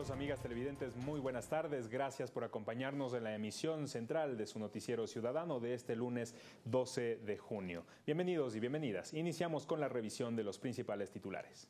Amigos, amigas televidentes, muy buenas tardes. Gracias por acompañarnos en la emisión central de su noticiero ciudadano de este lunes 12 de junio. Bienvenidos y bienvenidas. Iniciamos con la revisión de los principales titulares.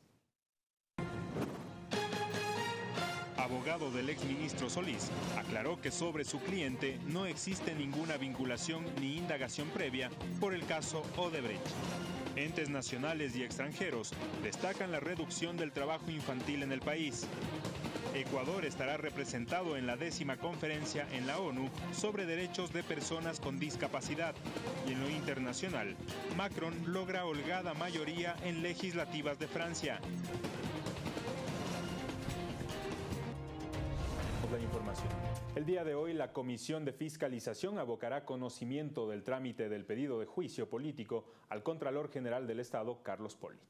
Abogado del exministro Solís aclaró que sobre su cliente no existe ninguna vinculación ni indagación previa por el caso Odebrecht. Entes nacionales y extranjeros destacan la reducción del trabajo infantil en el país. Ecuador estará representado en la 10ª conferencia en la ONU sobre derechos de personas con discapacidad. Y en lo internacional, Macron logra holgada mayoría en legislativas de Francia. La información. El día de hoy, la Comisión de Fiscalización abocará conocimiento del trámite del pedido de juicio político al Contralor General del Estado, Carlos Pollitt.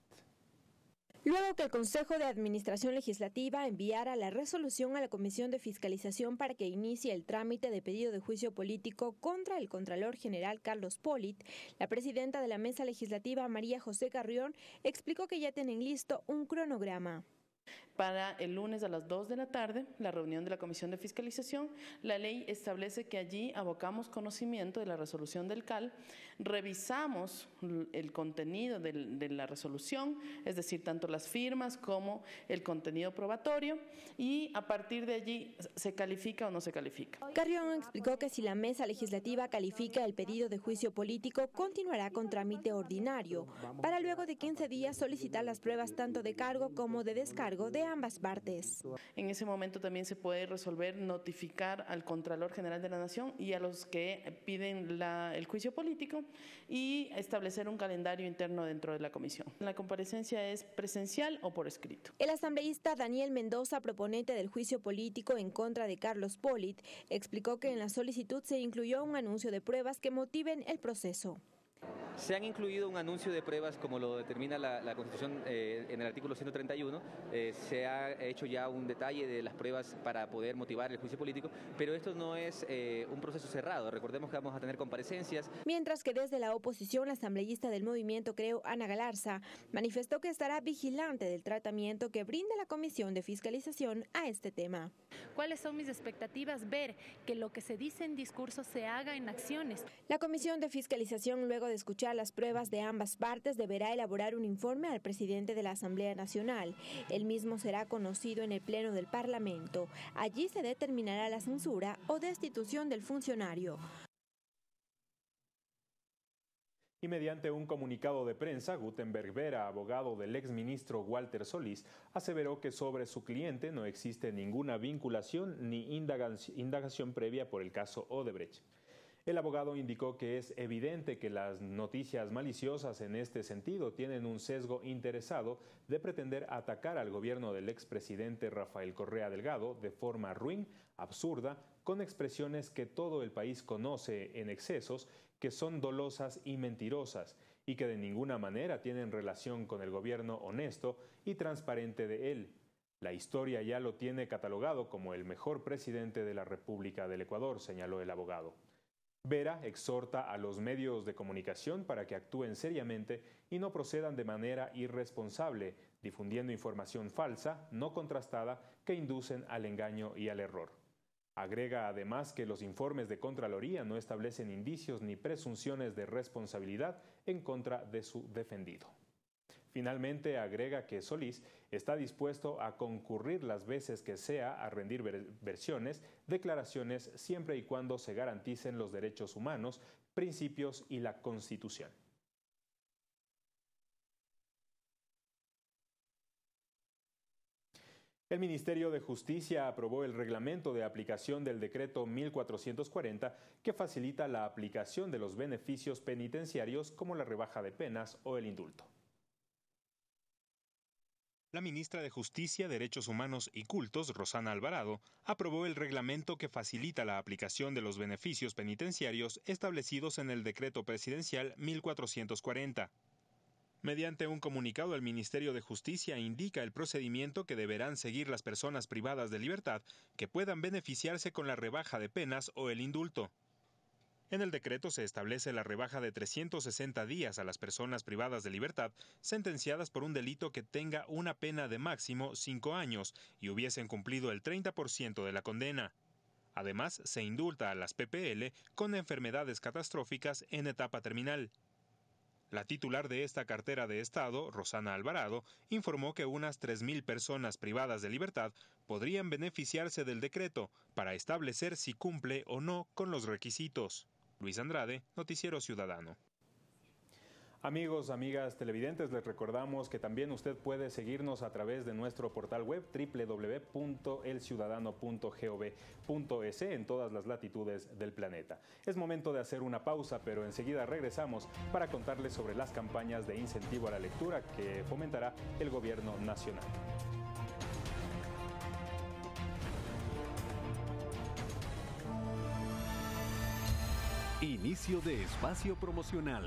Luego que el Consejo de Administración Legislativa enviara la resolución a la Comisión de Fiscalización para que inicie el trámite de pedido de juicio político contra el Contralor General Carlos Pollitt, la presidenta de la Mesa Legislativa, María José Carrión, explicó que ya tienen listo un cronograma. Para el lunes a las 2 de la tarde, la reunión de la Comisión de Fiscalización, la ley establece que allí abocamos conocimiento de la resolución del CAL, revisamos el contenido de la resolución, es decir, tanto las firmas como el contenido probatorio, y a partir de allí se califica o no se califica. Carrión explicó que si la Mesa Legislativa califica el pedido de juicio político, continuará con trámite ordinario, para luego de 15 días solicitar las pruebas tanto de cargo como de descargo de ambas partes. En ese momento también se puede resolver notificar al Contralor General de la Nación y a los que piden el juicio político y establecer un calendario interno dentro de la comisión. La comparecencia es presencial o por escrito. El asambleísta Daniel Mendoza, proponente del juicio político en contra de Carlos Pollitt, explicó que en la solicitud se incluyó un anuncio de pruebas que motiven el proceso. Se han incluido un anuncio de pruebas como lo determina la Constitución en el artículo 131, se ha hecho ya un detalle de las pruebas para poder motivar el juicio político, pero esto no es un proceso cerrado, recordemos que vamos a tener comparecencias. Mientras que desde la oposición, la asambleísta del movimiento Creo, Ana Galarza, manifestó que estará vigilante del tratamiento que brinda la Comisión de Fiscalización a este tema. ¿Cuáles son mis expectativas? Ver que lo que se dice en discursos se haga en acciones. La Comisión de Fiscalización, luego de escuchar las pruebas de ambas partes, deberá elaborar un informe al presidente de la Asamblea Nacional. El mismo será conocido en el Pleno del Parlamento. Allí se determinará la censura o destitución del funcionario. Y mediante un comunicado de prensa, Gutenberg Vera, abogado del exministro Walter Solís, aseveró que sobre su cliente no existe ninguna vinculación ni indagación previa por el caso Odebrecht. El abogado indicó que es evidente que las noticias maliciosas en este sentido tienen un sesgo interesado de pretender atacar al gobierno del expresidente Rafael Correa Delgado de forma ruin, absurda, con expresiones que todo el país conoce en excesos, que son dolosas y mentirosas, y que de ninguna manera tienen relación con el gobierno honesto y transparente de él. La historia ya lo tiene catalogado como el mejor presidente de la República del Ecuador, señaló el abogado. Vera exhorta a los medios de comunicación para que actúen seriamente y no procedan de manera irresponsable, difundiendo información falsa, no contrastada, que inducen al engaño y al error. Agrega además que los informes de Contraloría no establecen indicios ni presunciones de responsabilidad en contra de su defendido. Finalmente, agrega que Solís está dispuesto a concurrir las veces que sea a rendir versiones, declaraciones, siempre y cuando se garanticen los derechos humanos, principios y la Constitución. El Ministerio de Justicia aprobó el reglamento de aplicación del decreto 1440 que facilita la aplicación de los beneficios penitenciarios como la rebaja de penas o el indulto. La ministra de Justicia, Derechos Humanos y Cultos, Rosana Alvarado, aprobó el reglamento que facilita la aplicación de los beneficios penitenciarios establecidos en el decreto presidencial 1440. Mediante un comunicado, el Ministerio de Justicia indica el procedimiento que deberán seguir las personas privadas de libertad que puedan beneficiarse con la rebaja de penas o el indulto. En el decreto se establece la rebaja de 360 días a las personas privadas de libertad sentenciadas por un delito que tenga una pena de máximo 5 años y hubiesen cumplido el 30% de la condena. Además, se indulta a las PPL con enfermedades catastróficas en etapa terminal. La titular de esta cartera de Estado, Rosana Alvarado, informó que unas 3.000 personas privadas de libertad podrían beneficiarse del decreto para establecer si cumple o no con los requisitos. Luis Andrade, Noticiero Ciudadano. Amigos, amigas televidentes, les recordamos que también usted puede seguirnos a través de nuestro portal web www.elciudadano.gov.es en todas las latitudes del planeta. Es momento de hacer una pausa, pero enseguida regresamos para contarles sobre las campañas de incentivo a la lectura que fomentará el Gobierno nacional. Inicio de espacio promocional.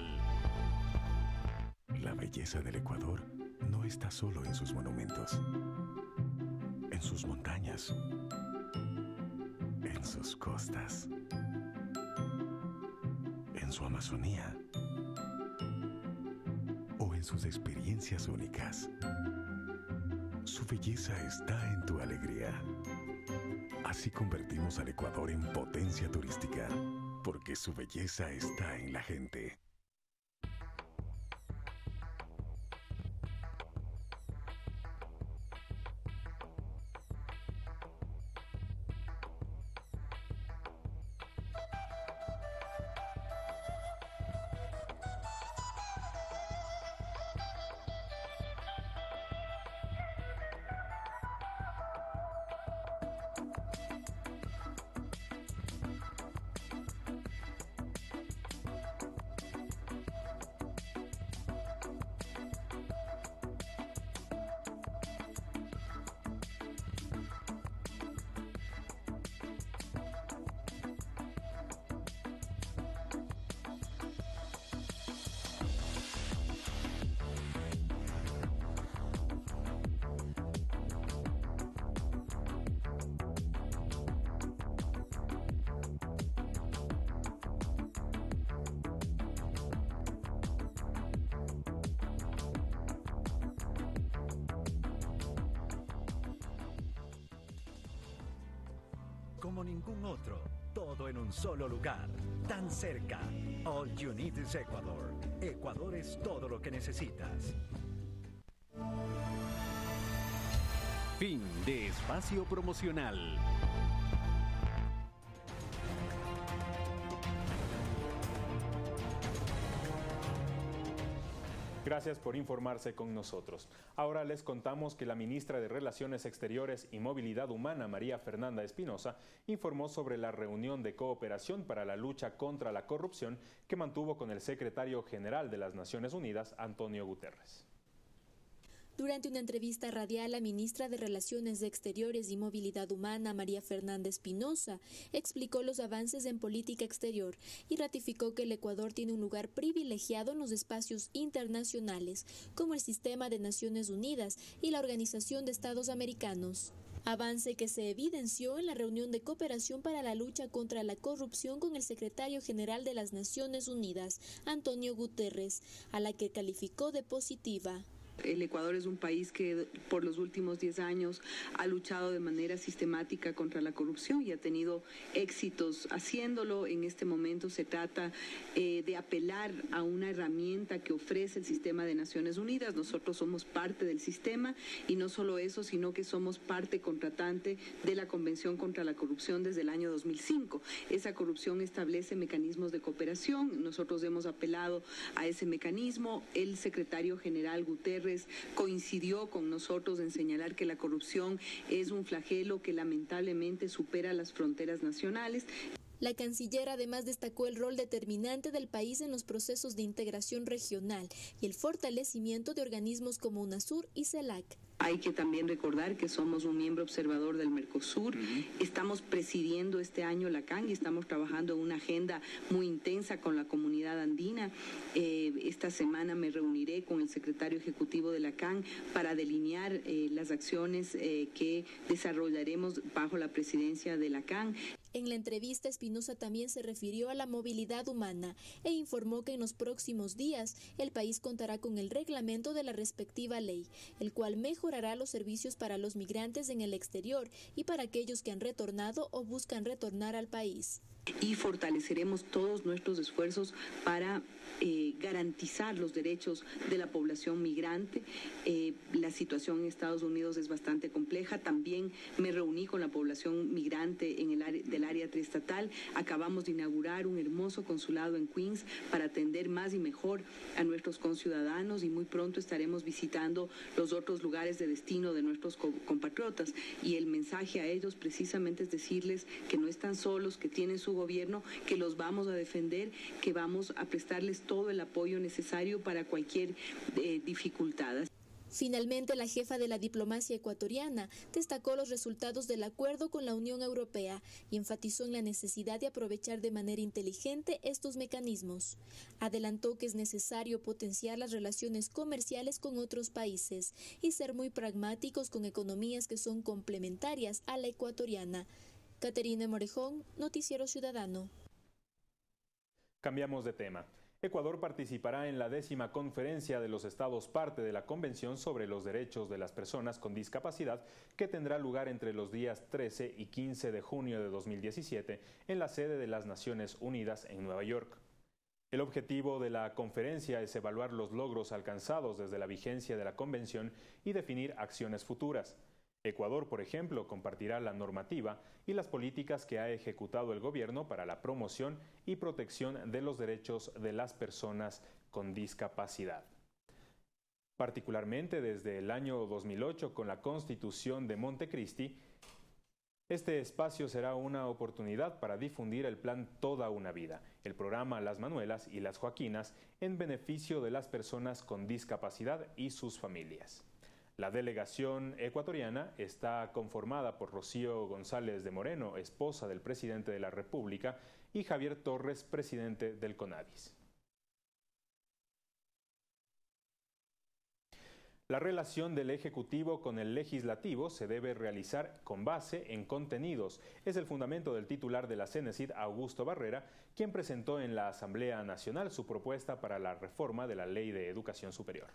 La belleza del Ecuador no está solo en sus monumentos, en sus montañas, en sus costas, en su Amazonía o en sus experiencias únicas. Su belleza está en tu alegría. Así convertimos al Ecuador en potencia turística, porque su belleza está en la gente. Como ningún otro, todo en un solo lugar, tan cerca. All you need is Ecuador. Ecuador es todo lo que necesitas. Fin de espacio promocional. Gracias por informarse con nosotros. Ahora les contamos que la ministra de Relaciones Exteriores y Movilidad Humana, María Fernanda Espinosa, informó sobre la reunión de cooperación para la lucha contra la corrupción que mantuvo con el secretario general de las Naciones Unidas, Antonio Guterres. Durante una entrevista radial, la ministra de Relaciones Exteriores y Movilidad Humana, María Fernanda Espinosa, explicó los avances en política exterior y ratificó que el Ecuador tiene un lugar privilegiado en los espacios internacionales, como el Sistema de Naciones Unidas y la Organización de Estados Americanos. Avance que se evidenció en la reunión de cooperación para la lucha contra la corrupción con el secretario general de las Naciones Unidas, Antonio Guterres, a la que calificó de positiva. El Ecuador es un país que por los últimos 10 años ha luchado de manera sistemática contra la corrupción y ha tenido éxitos haciéndolo. En este momento se trata de apelar a una herramienta que ofrece el Sistema de Naciones Unidas. Nosotros somos parte del sistema y no solo eso, sino que somos parte contratante de la Convención contra la Corrupción desde el año 2005. Esa corrupción establece mecanismos de cooperación. Nosotros hemos apelado a ese mecanismo. El secretario general Guterres coincidió con nosotros en señalar que la corrupción es un flagelo que lamentablemente supera las fronteras nacionales. La canciller además destacó el rol determinante del país en los procesos de integración regional y el fortalecimiento de organismos como UNASUR y CELAC. Hay que también recordar que somos un miembro observador del Mercosur. Estamos presidiendo este año la CAN y estamos trabajando en una agenda muy intensa con la comunidad andina. Esta semana me reuniré con el secretario ejecutivo de la CAN para delinear las acciones que desarrollaremos bajo la presidencia de la CAN. En la entrevista, Espinosa también se refirió a la movilidad humana e informó que en los próximos días el país contará con el reglamento de la respectiva ley, el cual mejorará los servicios para los migrantes en el exterior y para aquellos que han retornado o buscan retornar al país. Y fortaleceremos todos nuestros esfuerzos para garantizar los derechos de la población migrante. La situación en Estados Unidos es bastante compleja. También me reuní con la población migrante en el área, del área triestatal. Acabamos de inaugurar un hermoso consulado en Queens para atender más y mejor a nuestros conciudadanos, y muy pronto estaremos visitando los otros lugares de destino de nuestros compatriotas. Y el mensaje a ellos precisamente es decirles que no están solos, que tienen su gobierno, que los vamos a defender, que vamos a prestarles todo el apoyo necesario para cualquier dificultad. Finalmente, la jefa de la diplomacia ecuatoriana destacó los resultados del acuerdo con la Unión Europea y enfatizó en la necesidad de aprovechar de manera inteligente estos mecanismos. Adelantó que es necesario potenciar las relaciones comerciales con otros países y ser muy pragmáticos con economías que son complementarias a la ecuatoriana. Caterina Morejón, Noticiero Ciudadano. Cambiamos de tema. Ecuador participará en la 10ª conferencia de los estados parte de la Convención sobre los Derechos de las Personas con Discapacidad, que tendrá lugar entre los días 13 y 15 de junio de 2017 en la sede de las Naciones Unidas en Nueva York. El objetivo de la conferencia es evaluar los logros alcanzados desde la vigencia de la Convención y definir acciones futuras. Ecuador, por ejemplo, compartirá la normativa y las políticas que ha ejecutado el gobierno para la promoción y protección de los derechos de las personas con discapacidad. Particularmente desde el año 2008, con la Constitución de Montecristi, este espacio será una oportunidad para difundir el plan Toda una Vida, el programa Las Manuelas y Las Joaquinas en beneficio de las personas con discapacidad y sus familias. La delegación ecuatoriana está conformada por Rocío González de Moreno, esposa del presidente de la República, y Javier Torres, presidente del CONADIS. La relación del Ejecutivo con el Legislativo se debe realizar con base en contenidos. Es el fundamento del titular de la CENESID, Augusto Barrera, quien presentó en la Asamblea Nacional su propuesta para la reforma de la Ley de Educación Superior.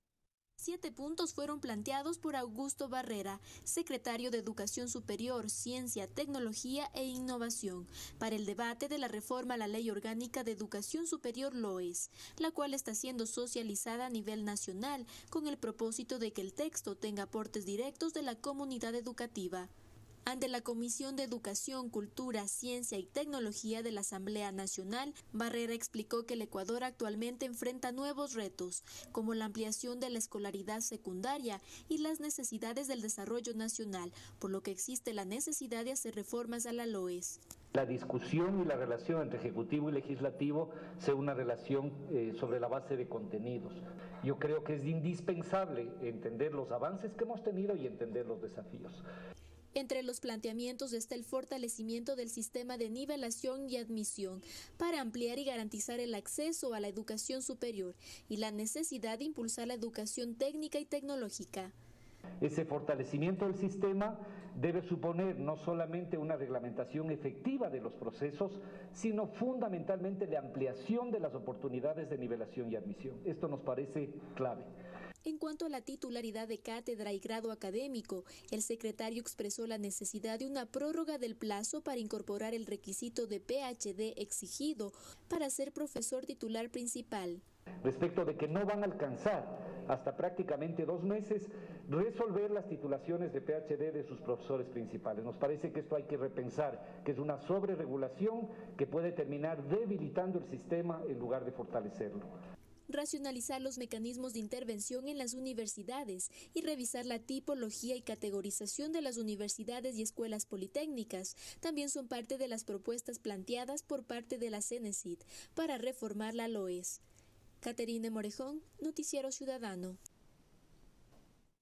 7 puntos fueron planteados por Augusto Barrera, secretario de Educación Superior, Ciencia, Tecnología e Innovación, para el debate de la reforma a la Ley Orgánica de Educación Superior LOES, la cual está siendo socializada a nivel nacional con el propósito de que el texto tenga aportes directos de la comunidad educativa. Ante la Comisión de Educación, Cultura, Ciencia y Tecnología de la Asamblea Nacional, Barrera explicó que el Ecuador actualmente enfrenta nuevos retos, como la ampliación de la escolaridad secundaria y las necesidades del desarrollo nacional, por lo que existe la necesidad de hacer reformas a la LOES. La discusión y la relación entre Ejecutivo y Legislativo sea una relación sobre la base de contenidos. Yo creo que es indispensable entender los avances que hemos tenido y entender los desafíos. Entre los planteamientos está el fortalecimiento del sistema de nivelación y admisión para ampliar y garantizar el acceso a la educación superior y la necesidad de impulsar la educación técnica y tecnológica. Ese fortalecimiento del sistema debe suponer no solamente una reglamentación efectiva de los procesos, sino fundamentalmente la ampliación de las oportunidades de nivelación y admisión. Esto nos parece clave. En cuanto a la titularidad de cátedra y grado académico, el secretario expresó la necesidad de una prórroga del plazo para incorporar el requisito de PhD exigido para ser profesor titular principal. Respecto de que no van a alcanzar hasta prácticamente 2 meses resolver las titulaciones de PhD de sus profesores principales. Nos parece que esto hay que repensar, que es una sobreregulación que puede terminar debilitando el sistema en lugar de fortalecerlo. Racionalizar los mecanismos de intervención en las universidades y revisar la tipología y categorización de las universidades y escuelas politécnicas también son parte de las propuestas planteadas por parte de la CENESID para reformar la LOES. Caterina Morejón, Noticiero Ciudadano.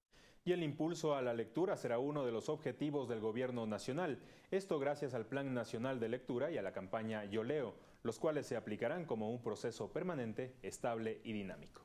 Y el impulso a la lectura será uno de los objetivos del Gobierno Nacional. Esto gracias al Plan Nacional de Lectura y a la campaña Yo Leo, los cuales se aplicarán como un proceso permanente, estable y dinámico.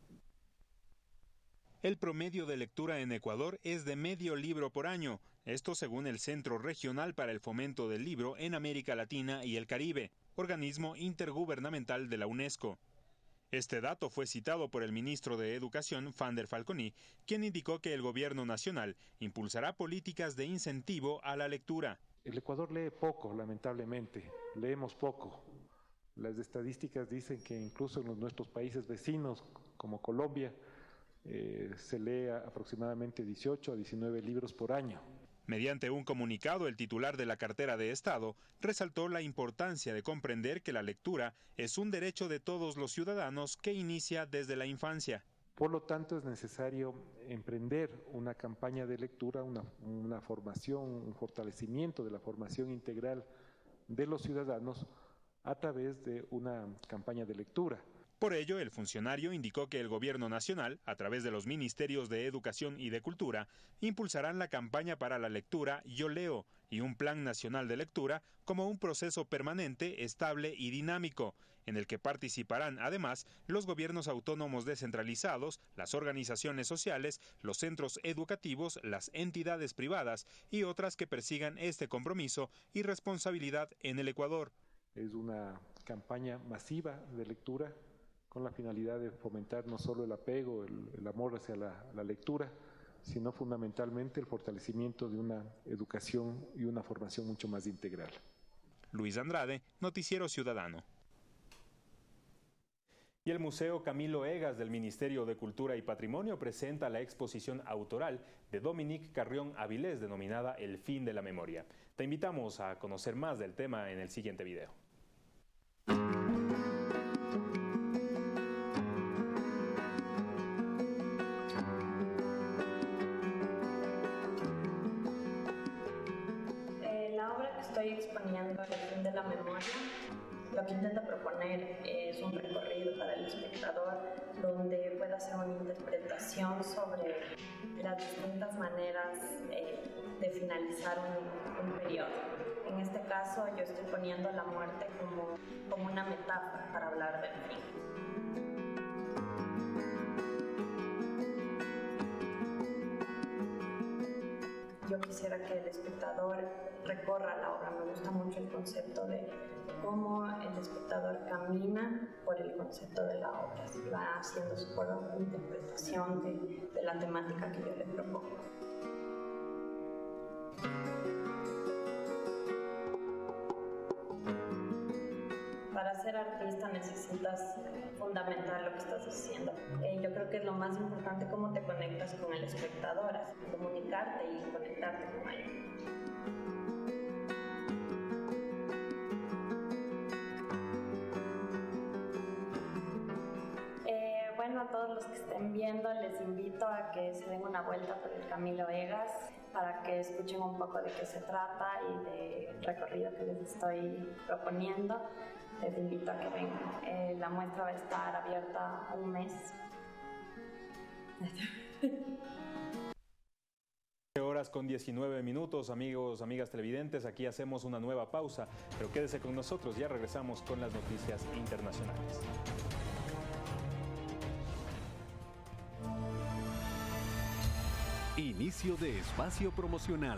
El promedio de lectura en Ecuador es de medio libro por año, esto según el Centro Regional para el Fomento del Libro en América Latina y el Caribe, organismo intergubernamental de la UNESCO. Este dato fue citado por el ministro de Educación, Fander Falconi, quien indicó que el gobierno nacional impulsará políticas de incentivo a la lectura. El Ecuador lee poco, lamentablemente, leemos poco. Las estadísticas dicen que incluso en nuestros países vecinos, como Colombia, se lee aproximadamente 18 a 19 libros por año. Mediante un comunicado, el titular de la cartera de Estado resaltó la importancia de comprender que la lectura es un derecho de todos los ciudadanos que inicia desde la infancia. Por lo tanto, es necesario emprender una campaña de lectura, una formación, un fortalecimiento de la formación integral de los ciudadanos a través de una campaña de lectura. Por ello, el funcionario indicó que el Gobierno Nacional, a través de los Ministerios de Educación y de Cultura, impulsarán la campaña para la lectura Yo Leo y un Plan Nacional de Lectura como un proceso permanente, estable y dinámico, en el que participarán además los gobiernos autónomos descentralizados, las organizaciones sociales, los centros educativos, las entidades privadas y otras que persigan este compromiso y responsabilidad en el Ecuador. Es una campaña masiva de lectura con la finalidad de fomentar no solo el apego, el amor hacia la lectura, sino fundamentalmente el fortalecimiento de una educación y una formación mucho más integral. Luis Andrade, Noticiero Ciudadano. Y el Museo Camilo Egas del Ministerio de Cultura y Patrimonio presenta la exposición autoral de Dominique Carrión Avilés denominada El fin de la memoria. Te invitamos a conocer más del tema en el siguiente video. Estoy exponiendo El fin de la memoria. Lo que intenta proponer es un recorrido para el espectador donde pueda hacer una interpretación sobre las distintas maneras de finalizar un periodo. En este caso yo estoy poniendo la muerte como una metáfora para hablar del fin. Yo quisiera que el espectador recorra la obra. Me gusta mucho el concepto de cómo el espectador camina por el concepto de la obra y va haciendo su propia interpretación de la temática que yo le propongo. Para ser artista necesitas fundamentar lo que estás haciendo. Yo creo que es lo más importante cómo te conectas con el espectador, así, comunicarte y conectarte con él. Bueno, a todos los que estén viendo les invito a que se den una vuelta por el Camilo Egas para que escuchen un poco de qué se trata y del recorrido que les estoy proponiendo. Les invito a que vengan. La muestra va a estar abierta un mes. Horas con 19 minutos, amigos, amigas televidentes, aquí hacemos una nueva pausa, pero quédese con nosotros, ya regresamos con las noticias internacionales. Inicio de espacio promocional.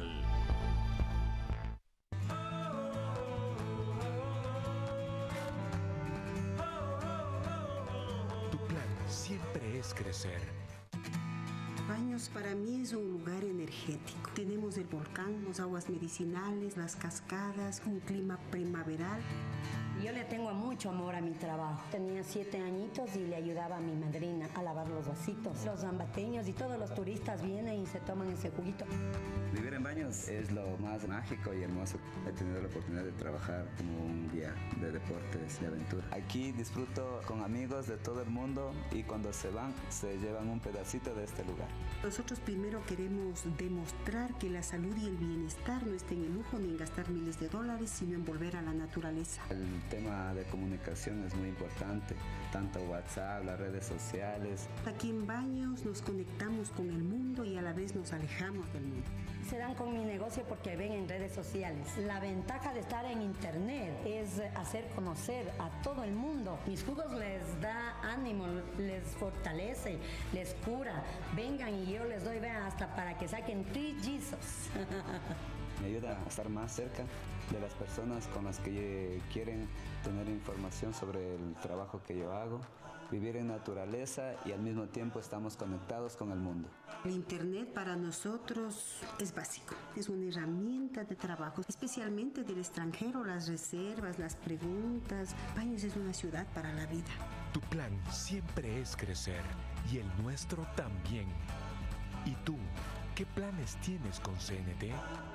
Tu plan siempre es crecer. Baños para mí es un lugar energético. Tenemos el volcán, las aguas medicinales, las cascadas, un clima primaveral. Yo le tengo mucho amor a mi trabajo. Tenía 7 añitos y le ayudaba a mi madrina a lavar los vasitos. Los zambateños y todos los turistas vienen y se toman ese juguito. Vivir en Baños es lo más mágico y hermoso. He tenido la oportunidad de trabajar como un guía de deportes y aventura. Aquí disfruto con amigos de todo el mundo y cuando se van, se llevan un pedacito de este lugar. Nosotros primero queremos demostrar que la salud y el bienestar no está en el lujo ni en gastar miles de dólares, sino en volver a la naturaleza. El tema de comunicación es muy importante, tanto WhatsApp, las redes sociales. Aquí en Baños nos conectamos con el mundo y a la vez nos alejamos del mundo. Se dan con mi negocio porque ven en redes sociales. La ventaja de estar en internet es hacer conocer a todo el mundo. Mis jugos les da ánimo, les fortalece, les cura. Vengan y yo les doy, vean, hasta para que saquen trillizos. Me ayuda a estar más cerca de las personas con las que quieren tener información sobre el trabajo que yo hago, vivir en naturaleza y al mismo tiempo estamos conectados con el mundo. El internet para nosotros es básico, es una herramienta de trabajo, especialmente del extranjero, las reservas, las preguntas. Baños es una ciudad para la vida. Tu plan siempre es crecer y el nuestro también. ¿Y tú, qué planes tienes con CNT?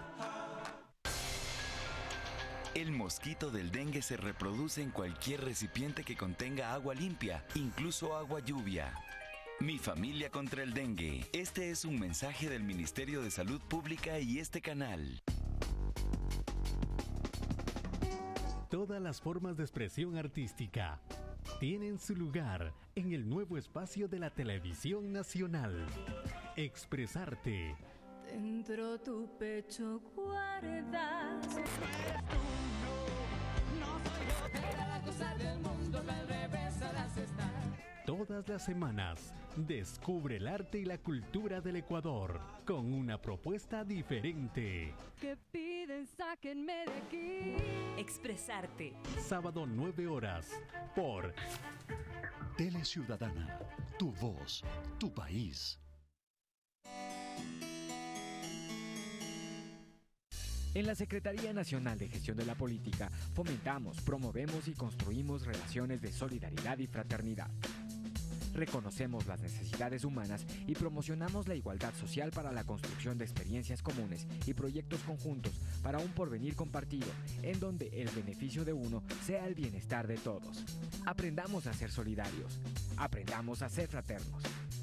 El mosquito del dengue se reproduce en cualquier recipiente que contenga agua limpia, incluso agua lluvia. Mi familia contra el dengue. Este es un mensaje del Ministerio de Salud Pública y este canal. Todas las formas de expresión artística tienen su lugar en el nuevo espacio de la televisión nacional. Expresarte. Dentro tu pecho guardas. Todas las semanas, descubre el arte y la cultura del Ecuador con una propuesta diferente. Que piden, sáquenme de aquí. Expresarte. Sábado 9 horas por Tele Ciudadana, tu voz, tu país. En la Secretaría Nacional de Gestión de la Política fomentamos, promovemos y construimos relaciones de solidaridad y fraternidad. Reconocemos las necesidades humanas y promocionamos la igualdad social para la construcción de experiencias comunes y proyectos conjuntos para un porvenir compartido, en donde el beneficio de uno sea el bienestar de todos. Aprendamos a ser solidarios, aprendamos a ser fraternos.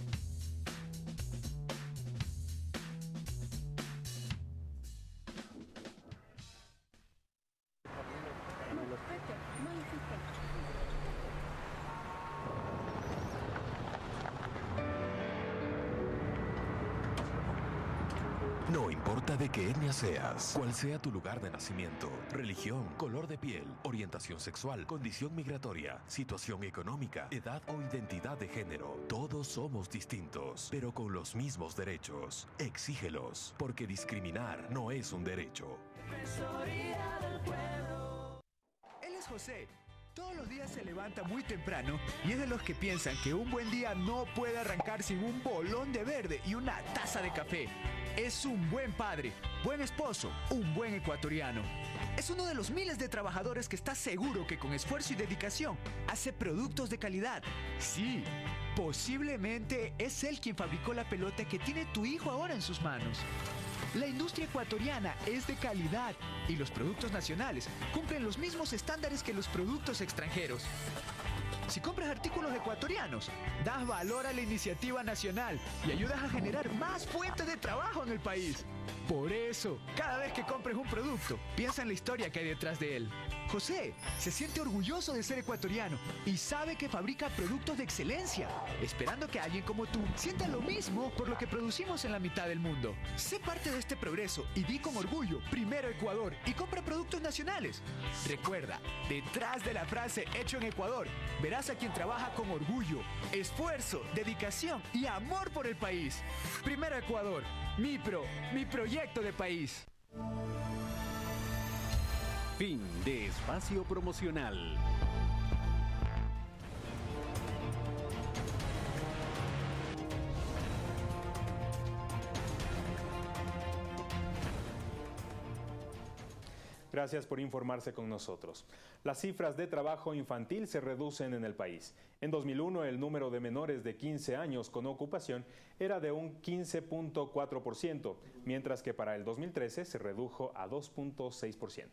No importa de qué etnia seas, cuál sea tu lugar de nacimiento, religión, color de piel, orientación sexual, condición migratoria, situación económica, edad o identidad de género, todos somos distintos, pero con los mismos derechos. Exígelos, porque discriminar no es un derecho. Él es José. Todos los días se levanta muy temprano y es de los que piensan que un buen día no puede arrancar sin un bolón de verde y una taza de café. Es un buen padre, buen esposo, un buen ecuatoriano. Es uno de los miles de trabajadores que está seguro que con esfuerzo y dedicación hace productos de calidad. Sí, posiblemente es él quien fabricó la pelota que tiene tu hijo ahora en sus manos. La industria ecuatoriana es de calidad y los productos nacionales cumplen los mismos estándares que los productos extranjeros. Si compras artículos ecuatorianos, das valor a la iniciativa nacional y ayudas a generar más fuentes de trabajo en el país. Por eso, cada vez que compres un producto, piensa en la historia que hay detrás de él. José se siente orgulloso de ser ecuatoriano y sabe que fabrica productos de excelencia, esperando que alguien como tú sienta lo mismo por lo que producimos en la mitad del mundo. Sé parte de este progreso y di con orgullo, primero Ecuador, y compra productos nacionales. Recuerda, detrás de la frase hecho en Ecuador, verás a quien trabaja con orgullo, esfuerzo, dedicación y amor por el país. Primero Ecuador, mi proyecto de país. Fin de espacio promocional. Gracias por informarse con nosotros. Las cifras de trabajo infantil se reducen en el país. En 2001, el número de menores de 15 años con ocupación era de un 15.4%, mientras que para el 2013 se redujo a 2.6%.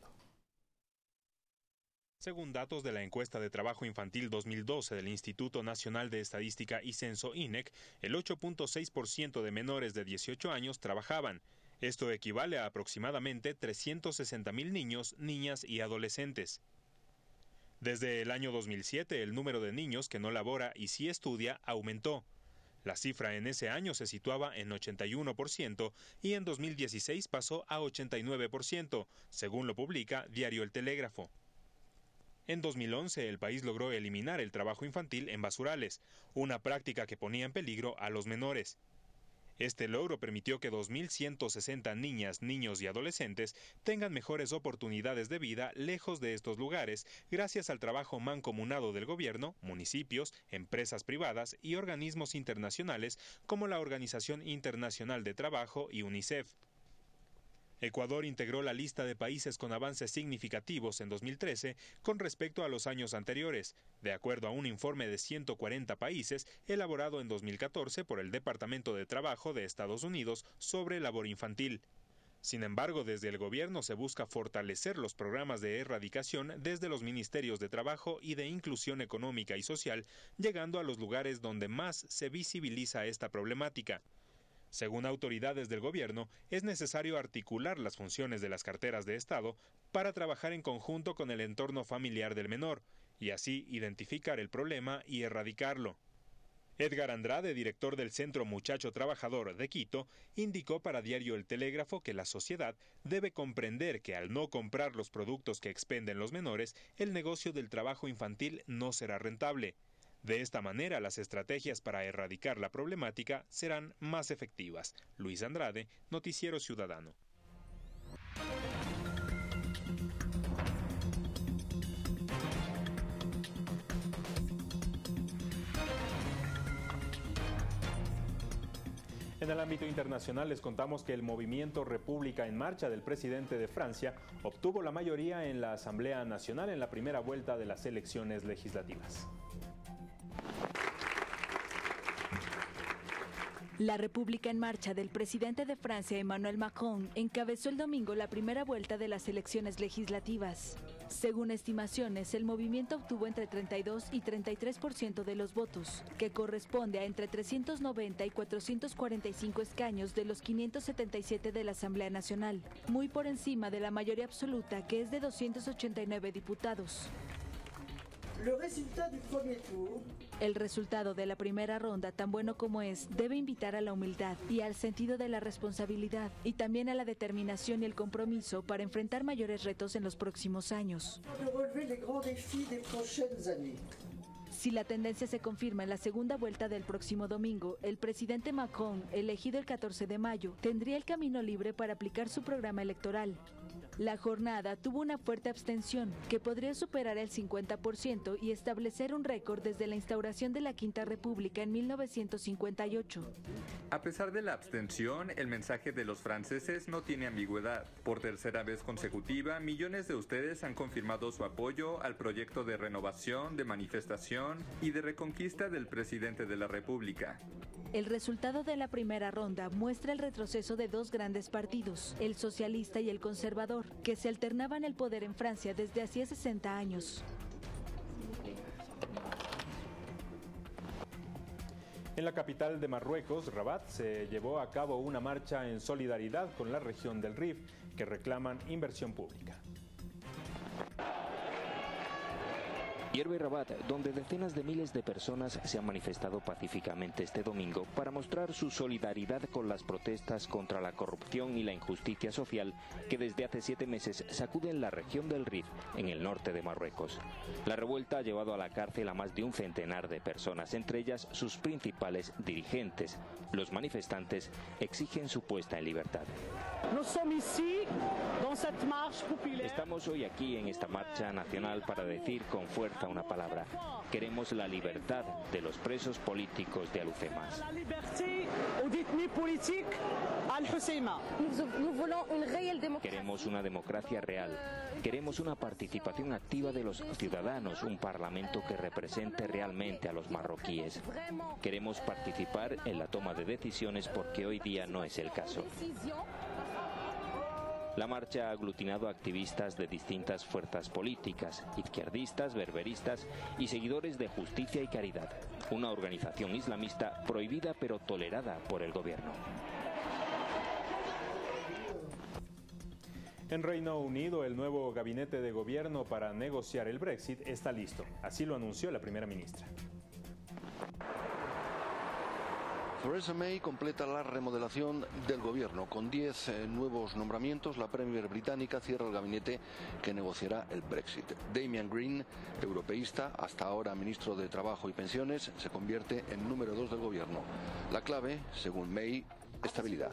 Según datos de la encuesta de trabajo infantil 2012 del Instituto Nacional de Estadística y Censo INEC, el 8.6% de menores de 18 años trabajaban. Esto equivale a aproximadamente 360,000 niños, niñas y adolescentes. Desde el año 2007, el número de niños que no labora y sí estudia aumentó. La cifra en ese año se situaba en 81% y en 2016 pasó a 89%, según lo publica Diario El Telégrafo. En 2011, el país logró eliminar el trabajo infantil en basurales, una práctica que ponía en peligro a los menores. Este logro permitió que 2.160 niñas, niños y adolescentes tengan mejores oportunidades de vida lejos de estos lugares, gracias al trabajo mancomunado del gobierno, municipios, empresas privadas y organismos internacionales como la Organización Internacional de Trabajo y UNICEF. Ecuador integró la lista de países con avances significativos en 2013 con respecto a los años anteriores, de acuerdo a un informe de 140 países elaborado en 2014 por el Departamento de Trabajo de Estados Unidos sobre labor infantil. Sin embargo, desde el gobierno se busca fortalecer los programas de erradicación desde los ministerios de Trabajo y de Inclusión Económica y Social, llegando a los lugares donde más se visibiliza esta problemática. Según autoridades del gobierno, es necesario articular las funciones de las carteras de Estado para trabajar en conjunto con el entorno familiar del menor, y así identificar el problema y erradicarlo. Edgar Andrade, director del Centro Muchacho Trabajador de Quito, indicó para Diario El Telégrafo que la sociedad debe comprender que al no comprar los productos que expenden los menores, el negocio del trabajo infantil no será rentable. De esta manera, las estrategias para erradicar la problemática serán más efectivas. Luis Andrade, Noticiero Ciudadano. En el ámbito internacional les contamos que el movimiento República en Marcha del presidente de Francia obtuvo la mayoría en la Asamblea Nacional en la primera vuelta de las elecciones legislativas. La República en Marcha del presidente de Francia, Emmanuel Macron, encabezó el domingo la primera vuelta de las elecciones legislativas. Según estimaciones, el movimiento obtuvo entre 32 y 33% de los votos, que corresponde a entre 390 y 445 escaños de los 577 de la Asamblea Nacional, muy por encima de la mayoría absoluta, que es de 289 diputados. El resultado de la primera ronda, tan bueno como es, debe invitar a la humildad y al sentido de la responsabilidad, y también a la determinación y el compromiso para enfrentar mayores retos en los próximos años. Si la tendencia se confirma en la segunda vuelta del próximo domingo, el presidente Macron, elegido el 14 de mayo, tendría el camino libre para aplicar su programa electoral. La jornada tuvo una fuerte abstención, que podría superar el 50% y establecer un récord desde la instauración de la Quinta República en 1958. A pesar de la abstención, el mensaje de los franceses no tiene ambigüedad. Por tercera vez consecutiva, millones de ustedes han confirmado su apoyo al proyecto de renovación, de manifestación y de reconquista del presidente de la República. El resultado de la primera ronda muestra el retroceso de dos grandes partidos, el socialista y el conservador, que se alternaban el poder en Francia desde hacía 60 años. En la capital de Marruecos, Rabat, se llevó a cabo una marcha en solidaridad con la región del Rif, que reclaman inversión pública. Hierve Rabat, donde decenas de miles de personas se han manifestado pacíficamente este domingo para mostrar su solidaridad con las protestas contra la corrupción y la injusticia social que desde hace 7 meses sacuden la región del Rif, en el norte de Marruecos. La revuelta ha llevado a la cárcel a más de un centenar de personas, entre ellas sus principales dirigentes. Los manifestantes exigen su puesta en libertad. Estamos hoy aquí en esta marcha nacional para decir con fuerza una palabra. Queremos la libertad de los presos políticos de Al-Hussemas. Queremos una democracia real. Queremos una participación activa de los ciudadanos, un parlamento que represente realmente a los marroquíes. Queremos participar en la toma de decisiones porque hoy día no es el caso. La marcha ha aglutinado a activistas de distintas fuerzas políticas, izquierdistas, berberistas y seguidores de Justicia y Caridad, una organización islamista prohibida pero tolerada por el gobierno. En Reino Unido, el nuevo gabinete de gobierno para negociar el Brexit está listo. Así lo anunció la primera ministra. Theresa May completa la remodelación del gobierno. Con 10 nuevos nombramientos, la Premier británica cierra el gabinete que negociará el Brexit. Damian Green, europeísta, hasta ahora ministro de Trabajo y Pensiones, se convierte en número 2 del gobierno. La clave, según May, estabilidad.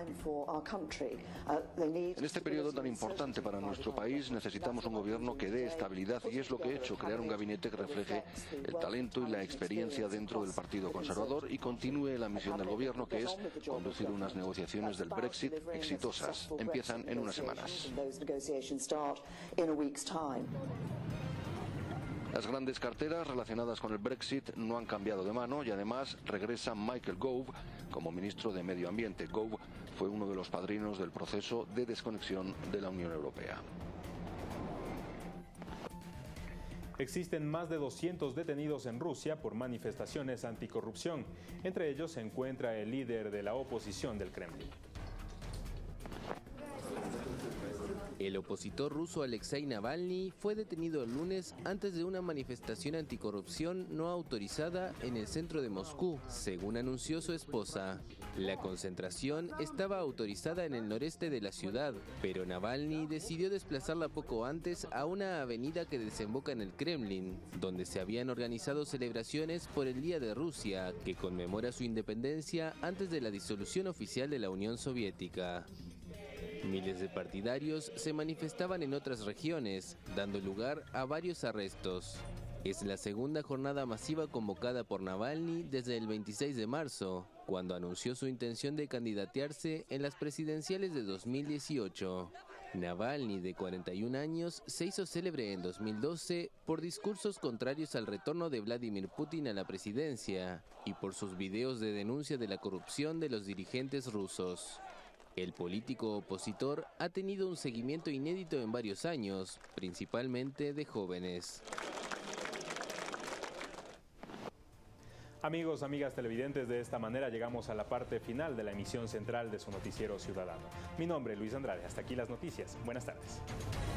En este periodo tan importante para nuestro país necesitamos un gobierno que dé estabilidad y es lo que he hecho, crear un gabinete que refleje el talento y la experiencia dentro del Partido Conservador y continúe la misión del gobierno, que es conducir unas negociaciones del Brexit exitosas. Empiezan en unas semanas. Las grandes carteras relacionadas con el Brexit no han cambiado de mano y además regresa Michael Gove como ministro de Medio Ambiente. Gove fue uno de los padrinos del proceso de desconexión de la Unión Europea. Existen más de 200 detenidos en Rusia por manifestaciones anticorrupción. Entre ellos se encuentra el líder de la oposición del Kremlin. El opositor ruso Alexei Navalny fue detenido el lunes antes de una manifestación anticorrupción no autorizada en el centro de Moscú, según anunció su esposa. La concentración estaba autorizada en el noreste de la ciudad, pero Navalny decidió desplazarla poco antes a una avenida que desemboca en el Kremlin, donde se habían organizado celebraciones por el Día de Rusia, que conmemora su independencia antes de la disolución oficial de la Unión Soviética. Miles de partidarios se manifestaban en otras regiones, dando lugar a varios arrestos. Es la segunda jornada masiva convocada por Navalny desde el 26 de marzo, cuando anunció su intención de candidatearse en las presidenciales de 2018. Navalny, de 41 años, se hizo célebre en 2012 por discursos contrarios al retorno de Vladimir Putin a la presidencia y por sus videos de denuncia de la corrupción de los dirigentes rusos. El político opositor ha tenido un seguimiento inédito en varios años, principalmente de jóvenes. Amigos, amigas televidentes, de esta manera llegamos a la parte final de la emisión central de su noticiero ciudadano. Mi nombre es Luis Andrade. Hasta aquí las noticias. Buenas tardes.